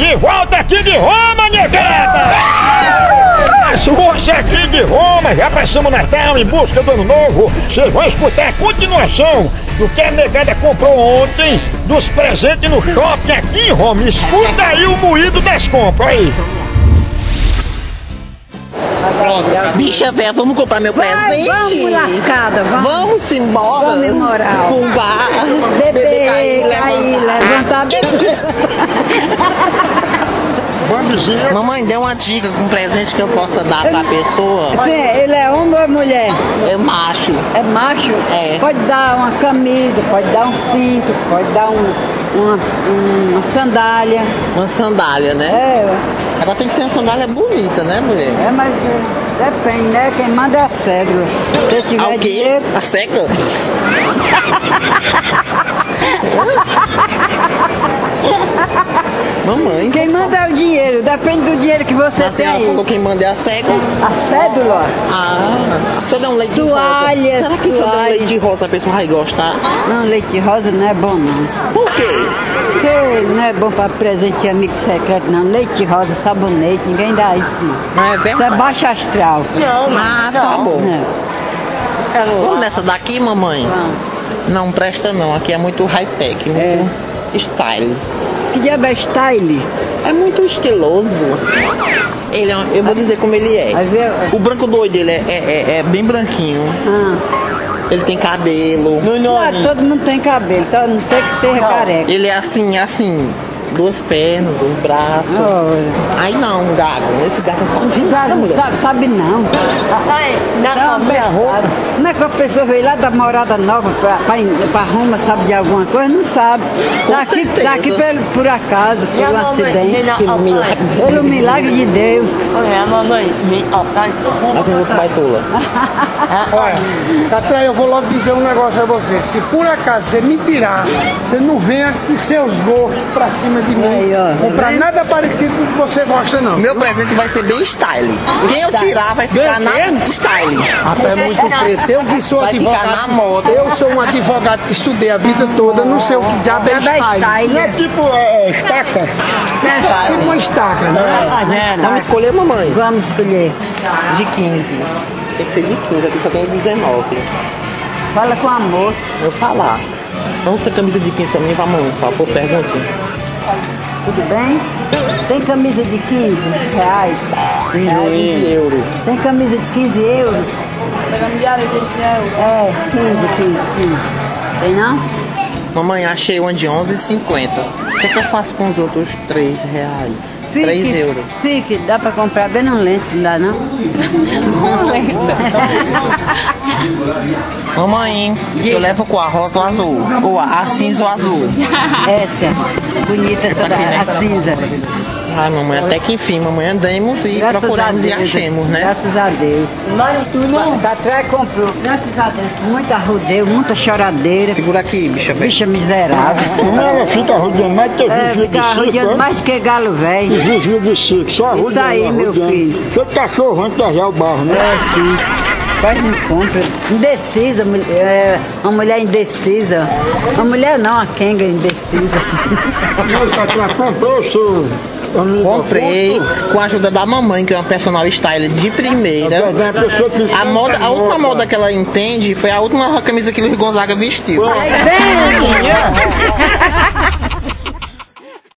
De volta aqui de Roma, negada! Você aqui de Roma, já passamos Natal em busca do Ano Novo. Vocês vão escutar a continuação do que a negada comprou ontem, dos presentes no shopping aqui em Roma. Escuta aí o moído das compras aí. Bicha véia, vamos comprar meu presente? Vamos, lascada, vamos. Vamos embora. Vamos, moral. Pum, bar. Bebê, cair, levantar. Mamãe, dê uma dica com um presente que eu possa dar pra pessoa. Sim, ele é homem ou é mulher? É macho. É macho? É. Pode dar uma camisa, pode dar um cinto, pode dar uma sandália. Uma sandália, né? É. Agora tem que ser uma sandália bonita, né, mulher? É, mas depende, né? Quem manda é a cédula. Se tiver dinheiro... A cega? Mamãe. Quem manda é o dinheiro, depende do dinheiro que você A senhora tem. falou quem manda é a cega? A cédula? Se eu der um leite de Toalhas, rosa, será que se eu der um leite de rosa a pessoa vai gostar? Não, leite rosa não é bom, não. Por quê? Porque não é bom para presente amigo secreto, não. Leite rosa, sabonete, ninguém dá isso, não. Não é Isso é verdade? baixo astral. Tá bom. É. Vamos nessa daqui, mamãe? Não presta não, aqui é muito high-tech, muito style. Que diabo é style? É muito estiloso. Ele eu vou dizer como ele é. Vai ver? O branco do olho dele é bem branquinho. Ele tem cabelo. Todo mundo tem cabelo, só não sei que seja careca. Ele é assim, duas pernas, dois braços. Aí não, um gago. Esse gago só de nada, mulher. Sabe não. Como é que a pessoa veio lá da Morada Nova pra Roma, sabe de alguma coisa? Não sabe. Tá aqui por acaso, por um acidente. Pelo milagre de Deus. Aí vem outro baitola. Olha, Catré, eu vou logo dizer um negócio a você. Se por acaso você me tirar, você não venha com seus gostos pra cima de mim. Aí, ó. Comprar nada parecido com o que você gosta, não. Meu presente vai ser bem style. Quem eu tirar vai ficar na style. Até muito fresco. Eu que sou Vai advogado. ficar na moda. Eu sou um advogado que estudei a vida toda, não sei o que diabo é style. Não é tipo estaca? É tipo uma estaca, né? Vamos escolher, mamãe? Vamos escolher. De 15. Tem que ser de 15, aqui só tem 19. Fala com a moça. Eu falar. Vamos ter camisa de 15 pra mim, mamãe? Por favor, pergunte. Tudo bem? Tem camisa de 15 reais? 15 euros. Tem camisa de 15 euros? É, 15. Tem não? Mamãe, achei uma de 11,50. O que eu faço com os outros 3 reais? 3 euros. Fique, dá pra comprar bem num lenço, não dá não? Mamãe, eu levo com a rosa ou azul? Ou a cinza ou azul? Essa, bonita Essa toda, aqui, né? a cinza. Ai, mamãe, até que enfim, mamãe, andemos e Graças procuramos a e Deus, achemos, né? Graças a Deus. Tá atrás comprou, graças a Deus, com muita rodeio, muita choradeira. Segura aqui, bicha velha. Bicha miserável. Como ela fica rodeando mais que vigia de Fica rodeando circo, mais do que galo velho. vigia de circo, só rodeando. Isso aí, meu rodeando. filho. Foi cachorro antes de arrear o barro, né? É, sim. Quase não compra. Indecisa, uma mulher indecisa. Uma mulher não, uma quenga indecisa. Você comprou, seu amigo? Comprei com a ajuda da mamãe, que é uma personal style de primeira. A última moda que ela entende foi a última camisa que o Luiz Gonzaga vestiu. Vem!